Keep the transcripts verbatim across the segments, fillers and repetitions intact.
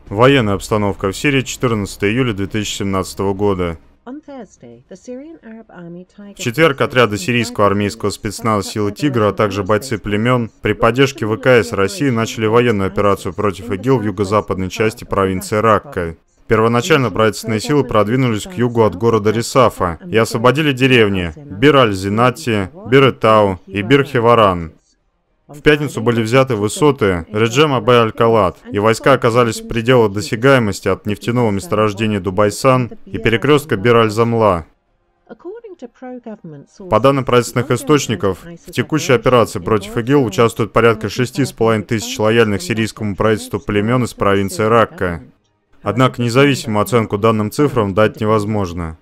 Военная обстановка в Сирии, четырнадцатого июля две тысячи семнадцатого года. В четверг отряды сирийского армейского спецназа «Силы Тигра», а также бойцы племен при поддержке ВКС России начали военную операцию против ИГИЛ в юго-западной части провинции Ракка. Первоначально правительственные силы продвинулись к югу от города Рисафа и освободили деревни Бир-аль-Зинати, Бир-Этау и Бир-Хеваран. В пятницу были взяты высоты Реджем-Абай-Аль-Калат, и войска оказались в пределах досягаемости от нефтяного месторождения Дубайсан и перекрестка Бир-аль-Замла. По данным правительственных источников, в текущей операции против ИГИЛ участвуют порядка шести с половиной тысяч лояльных сирийскому правительству племен из провинции Ракка. Однако независимую оценку данным цифрам дать невозможно.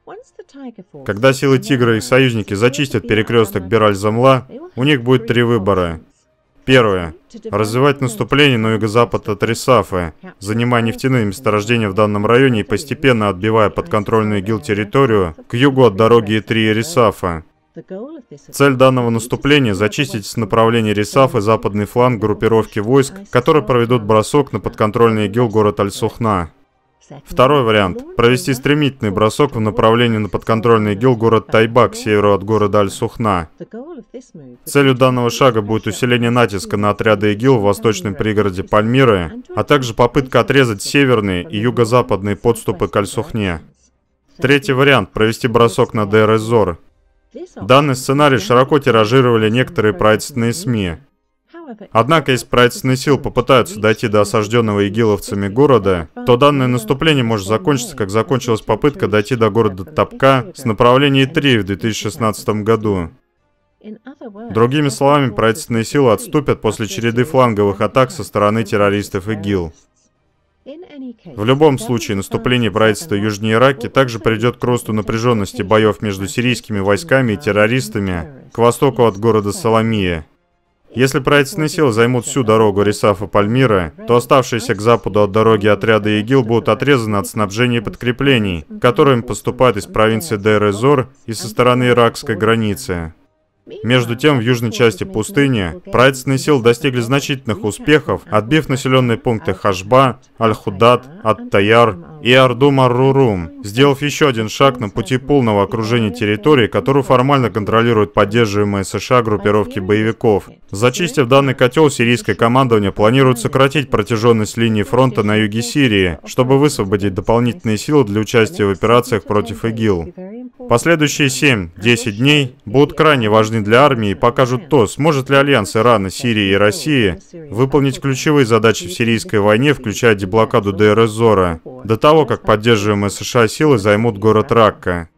Когда силы Тигра и их союзники зачистят перекресток Бир-аль-Замла, у них будет три выбора. Первое. Развивать наступление на юго-запад от Рисафы, занимая нефтяные месторождения в данном районе и постепенно отбивая подконтрольную ИГИЛ территорию к югу от дороги И три и Рисафа. Цель данного наступления – зачистить с направления Рисафы западный фланг группировки войск, которые проведут бросок на подконтрольный ИГИЛ город Аль-Сухна. Второй вариант – провести стремительный бросок в направлении на подконтрольный ИГИЛ город Тайба к северу от города Аль-Сухна. Целью данного шага будет усиление натиска на отряды ИГИЛ в восточном пригороде Пальмиры, а также попытка отрезать северные и юго-западные подступы к Аль-Сухне. Третий вариант – провести бросок на Дейр-эз-Зор. Данный сценарий широко тиражировали некоторые правительственные СМИ. Однако, если правительственные силы попытаются дойти до осажденного игиловцами города, то данное наступление может закончиться, как закончилась попытка дойти до города Табка с направления И три в две тысячи шестнадцатом году. Другими словами, правительственные силы отступят после череды фланговых атак со стороны террористов ИГИЛ. В любом случае, наступление правительства южнее Ирака также приведет к росту напряженности боев между сирийскими войсками и террористами к востоку от города Саламия. Если правительственные силы займут всю дорогу Рисафа-Пальмира, то оставшиеся к западу от дороги отряды ИГИЛ будут отрезаны от снабжения и подкреплений, которые им поступают из провинции Дейр-эз-Зор и со стороны иракской границы. Между тем, в южной части пустыни правительственные силы достигли значительных успехов, отбив населенные пункты Хашба, Аль-Худат, Ат-Таяр и Ардум-ар-Рурум, сделав еще один шаг на пути полного окружения территории, которую формально контролируют поддерживаемые США группировки боевиков. Зачистив данный котел, сирийское командование планирует сократить протяженность линии фронта на юге Сирии, чтобы высвободить дополнительные силы для участия в операциях против ИГИЛ. Последующие семь-десять дней будут крайне важны для армии и покажут то, сможет ли альянс Ирана, Сирии и России выполнить ключевые задачи в сирийской войне, включая деблокаду Дейр-эз-Зора, до того, как поддерживаемые США силы займут город Ракка.